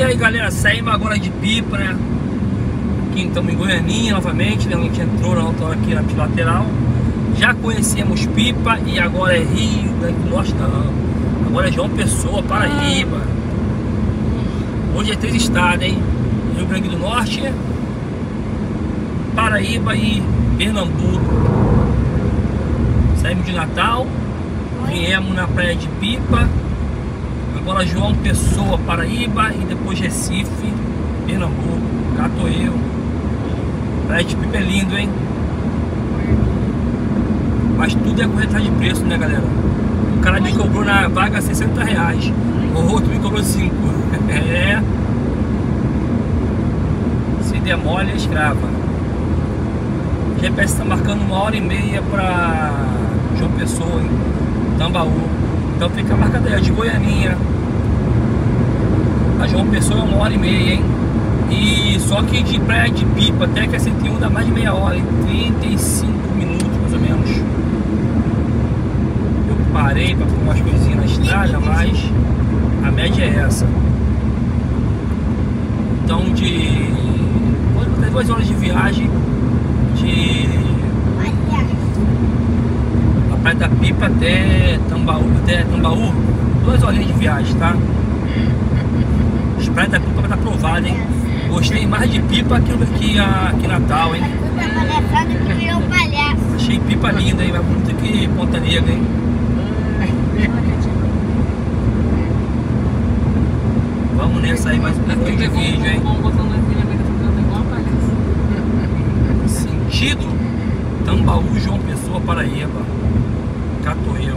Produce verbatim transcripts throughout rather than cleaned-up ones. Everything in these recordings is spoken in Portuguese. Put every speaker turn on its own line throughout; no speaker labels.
aí, galera, saímos agora de Pipa, né? Aqui estamos em Goianinha novamente, né? A gente entrou na outra aqui na lateral. Já conhecemos Pipa e agora é Rio Grande do Norte, não. Agora é João Pessoa, Paraíba. Hoje é três estados, hein? Rio Grande do Norte, Paraíba e Pernambuco. Saímos de Natal, viemos na praia de Pipa. Agora João Pessoa, Paraíba e depois Recife, Pernambuco. Cá tô eu. Praia de Pipa é lindo, hein? Mas tudo é corretagem de preço, né, galera? O cara me cobrou na vaga sessenta reais. O outro me cobrou cinco. É. Se der mole é escrava. O G P S está marcando uma hora e meia pra João Pessoa, hein? Tambaú. Então fica marcado aí, de Goianinha a João Pessoa é uma hora e meia, hein? E só que de praia de Pipa até que a cento e um dá mais de meia hora, hein? trinta e cinco minutos mais ou menos. Eu parei para pôr umas coisinhas na estrada, mas a média é essa. Então de duas horas de viagem de a praia da Pipa até Tambaú, até Tambaú, duas horinhas de viagem, tá? As praias da Pipa vai estar aprovada, hein? Gostei mais de Pipa que, que, a, que Natal, hein? Achei Pipa linda, hein? Mais bonita que Ponta Negra, hein? Vamos nessa aí, mais um pouquinho de vídeo, hein? Sentido Tambaú, João Pessoa, Paraíba. Cá tô eu.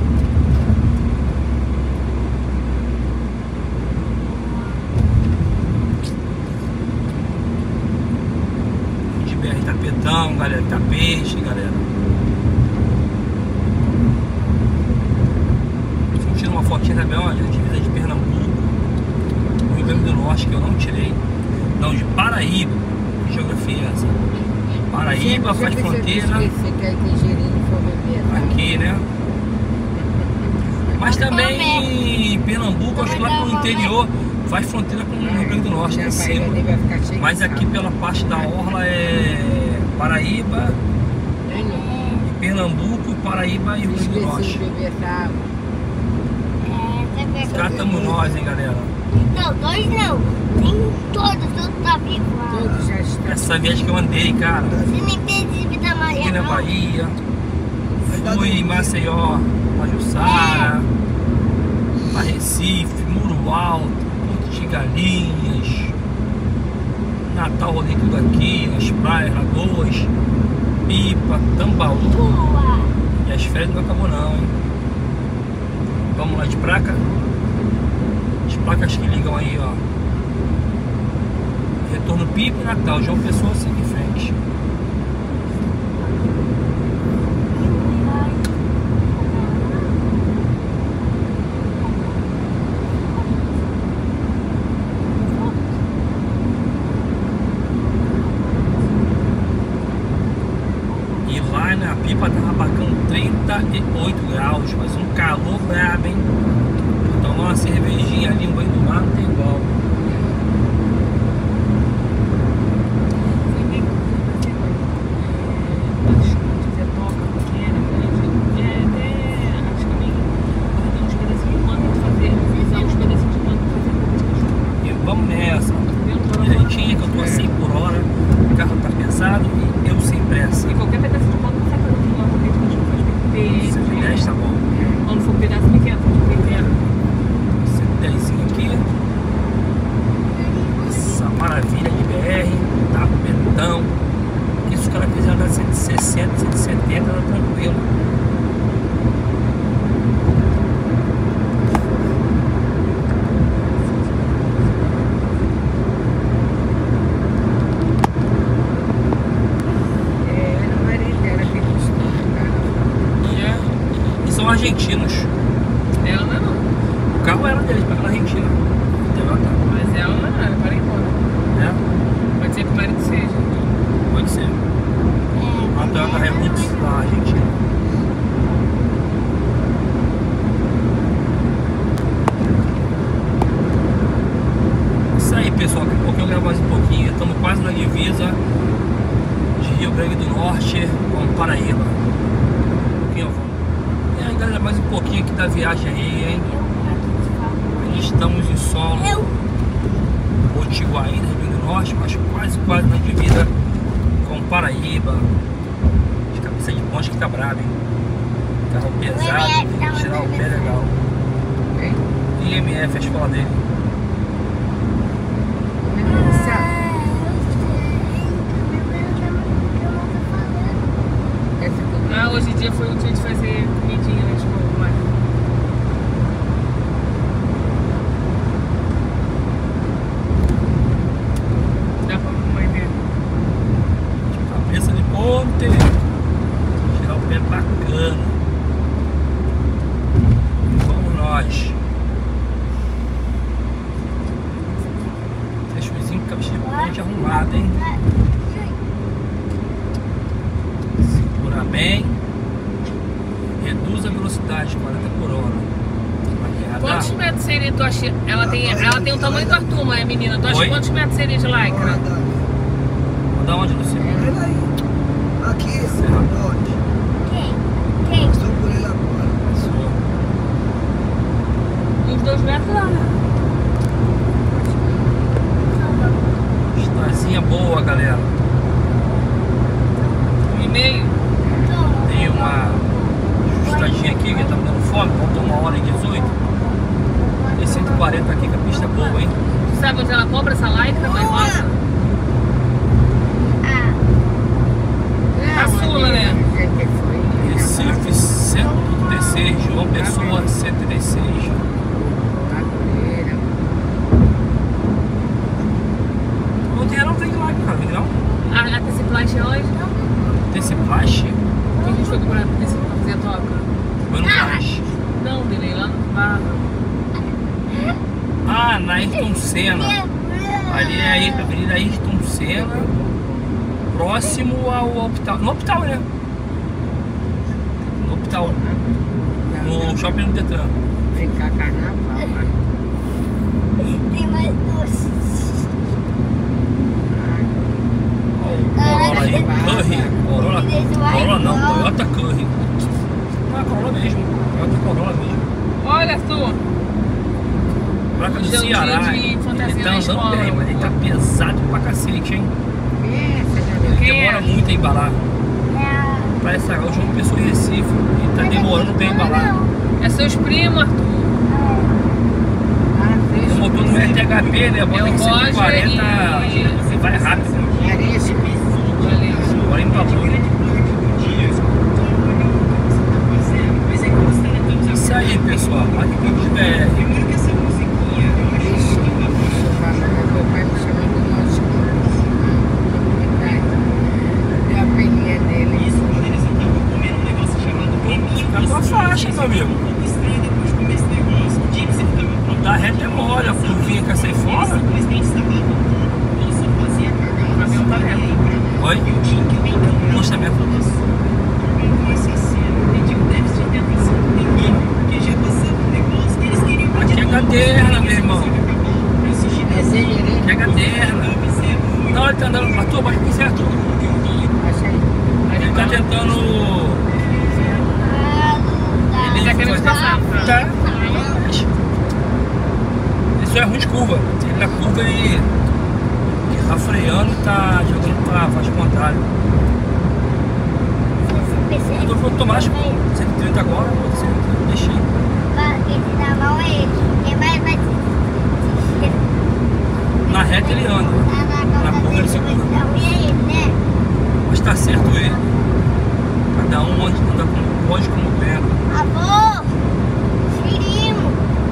De B R Tapetão, galera, Tapete, galera. Vou tirar uma fotinha também, ó, de divisa de Pernambuco, Rio Grande do Norte, que eu não tirei. Não, de Paraíba. Que geografia é essa? Paraíba faz fronteira aqui, né? Mas também Pernambuco, acho que lá pro interior faz fronteira com o Rio Grande do Norte, né? Cima. Mas aqui pela parte da orla é Paraíba, Pernambuco, Paraíba e Rio Grande do Norte. Cá estamos nós, hein, galera?
Não, dois não. Tem todos, todos tá vivo.
Todos já estão.
Essa viagem que eu andei, cara.
Você nem tem de da Maria.
Fui na Bahia, fui em Maceió, Pajuçara, a Recife, Muro Alto, Porto de Galinhas, Natal, rodei tudo aqui, as praias, Lagoas, Pipa, Tambaú.
Boa.
E as férias não acabou não, hein? Vamos lá de placa. As placas que ligam aí, ó. Retorno Pipa e Natal, João Pessoa, segue em frente. E lá na Pipa tava marcando trinta e oito graus, mas um calor brabo, hein? Tomar uma cervejinha ali, um banho do mar, não tem igual. E vamos nessa. Direitinho, que eu tô a cem por hora, o carro tá pesado e eu sem pressa.
E qualquer pedaço de pano não sai para o lado, porque a gente faz P P.
cento e dez tá bom.
Quando for pedaço pequeno, pequeno.
cento e dez aqui. Essa maravilha de B R, tapetão. Que se os caras quiserem andar cento e sessenta, cento e setenta, tá tranquilo. São argentinos.
Ela não é não.
O carro era deles, para a Argentina.
Mas ela não é, ela para embora.
É?
Pode ser que o marido seja.
Pode ser. Uma Toyota Hilux da Argentina. eu gravo mais um pouquinho. Estamos quase na divisa de Rio Grande do Norte com Paraíba. Aqui, ó. E aí, galera, mais um pouquinho aqui da viagem aí, hein? Estamos em solo Potiguaí, Rio Grande do Norte, mas quase, quase na divisa com Paraíba. De cabeça de ponte que tá bravo, hein? Carro pesado, tirar o pé legal. I M F, a escola dele.
Ah, hoje em dia foi o dia de fazer comidinha na escola, mas... Dá pra mamãe ver.
Cabeça de ponte. Tirar o pé bacana. Vamos nós. Fechozinho com cabeça de ponte arrumada, hein? Segura bem. Reduz a velocidade, quarenta por hora.
Quantos metros seria, tu acha? Ela tem, ela tem o tamanho do Arthur, mas menina. Tu acha
Oi?
quantos metros seria de lycra?
Da onde, Luciano?
Olha aí. Aqui, onde?
Quem? Quem?
Estou por ele agora.
Uns dois metros lá, né?
Estazinha boa, galera.
Um e meio.
Tem uma ajustadinha aqui que tá me dando fome. Faltou uma hora e dezoito. Tem cento e quarenta aqui, que a pista é boa, hein?
Tu sabe onde ela compra essa lycra, mãe rosa? A Sula, né?
Recife cento e trinta e seis, João Pessoa cento e trinta e seis. Não tem não, tem lá, cara, vem não?
A, a T C Plast é onde?
Tem esse plástico?
Que a gente foi comprar pra T C pra fazer a troca?
Buenos Aires.
Não, delay lá no bar.
Ah, na Ayrton Senna. Ali é a Avenida Ayrton Senna, próximo ao hospital. No hospital, né? No hospital. No shopping do Detran.
Brincar carnaval, né?
Tem mais doces.
Corolla aí, Curry. Corolla, Corolla não, Toyota Curry. Ah, Corolla mesmo. Toyota Corolla mesmo.
Olha, Arthur.
Placa do
Hoje é o dia
Ceará.
de
Ele
fantasia
tá
na
andando
escola.
bem, mas ele tá pesado pra cacete, hein? Ele
Quem
demora
é?
muito a embalar. Parece que o João Pessoa em Recife. Ele tá demorando bem a embalar.
É seus primos, Arthur.
O motor no R T H P, né? Bota
É o
em cento e quarenta
Roger
e vai rápido.
Valeu.
Agora embalou. Isso aí, pessoal. Aqui tem de B R. Fica com a faixa, meu amigo. Da reta é mole, a curvinha quer sair fora.
O caminhão tá reto.
Oi? Mostra mesmo. Aqui é caderna, meu irmão. Aqui é caderna. Não, ele tá andando. Arthur, baixa aqui certo. Ele tá tentando.
Ele tá querendo passar.
Tá. Isso é ruim de curva. Ele na curva ele, ele tá freando e tá jogando pra faixa contrária. Eu tô falando automático, cento e trinta agora, cento e trinta, deixei.
Esse da mão é ele. Quem mais vai
Na reta ele anda, na curva ele segura.
é ele, né?
Mas tá certo ele. Cada um anda com pode como pega.
Avô! Firimo!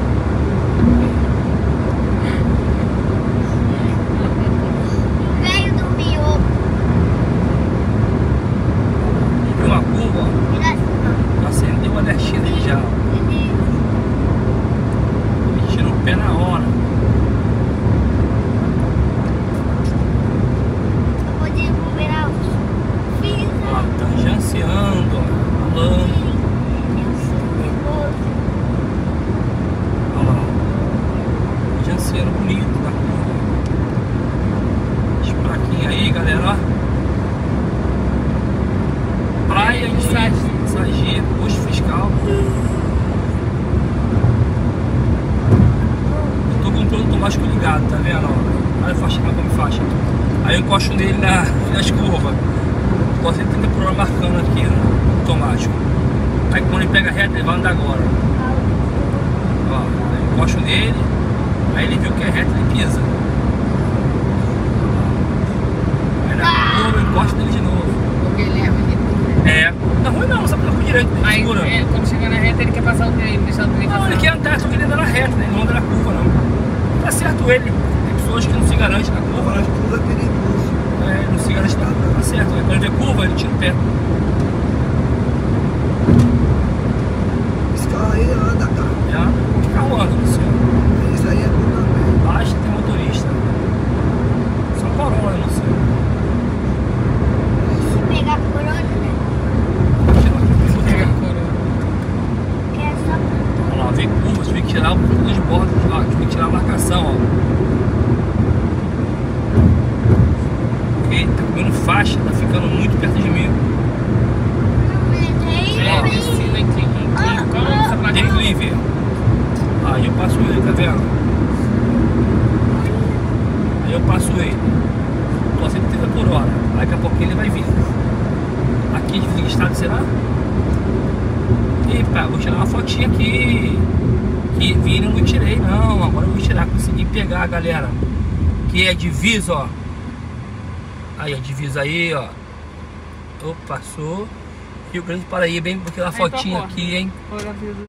O velho do miolo.
Viu uma curva, ó. Acendeu a alertina ali já. E tira o pé na hora.
Eu vou devolver os filhos.
Ó, tangenciando, ó. Pulando. Olha lá. Tangenciando bonito da curva. aí, galera, ó. Praia de Sagi, posto fiscal. Eu tô com o plano automático ligado, tá vendo? Ó? Olha a faixa, como faixa. Aí eu encosto nele na, nas curvas. Tô sempre tendo problema marcando aqui no automático. Aí quando ele pega reto, ele vai andar agora. Ó, eu encosto nele. Aí ele viu que é reto, ele pisa. Aí na curva eu encosto nele de novo.
Porque ele é bonito.
É, não é ruim não, só pra por direito, ele
Aí,
segura.
é, quando chegar na reta, ele quer passar o trem, deixar o trem
Não,
passar.
ele quer andar, só que ele anda na reta, né? Ele não anda na curva não. Tá certo ele. Tem pessoas que não se garantem na curva,
Agora
né?
tudo é perigoso.
É, não se garante na curva, tá certo. Aí quando ele vê curva, ele tira o pé.
Esse carro aí anda, cara.
É, que carro anda, Luciano?
Isso aí é bom também.
Basta ter motorista. Só Corolla, né, Luciano?
Se pegar corona, né?
Tira aqui,
Pega
tira.
a coroa.
Que é só...
Olha lá, vem curva, você tem que tirar o ponto de borda, ó, tem que tirar a marcação, ó. Porque tá comendo faixa, tá ficando muito perto de mim.
É, piscina em clínica. Qual o nome dessa placa?
Declive. Aí eu passo ele, tá vendo? Aí eu passo ele. Tô a cento e trinta por hora. Daqui a pouquinho ele vai vir. Aqui de estado será? Epa, vou tirar uma fotinha aqui. Que vira eu não tirei não. Agora eu vou tirar. Consegui pegar, galera. Que é divisa, ó. Aí a divisa aí, ó. Opa, passou. Rio Grande do Paraíba, hein? Vou tirar uma
Aí,
fotinha
tocou.
aqui, hein?
Olha,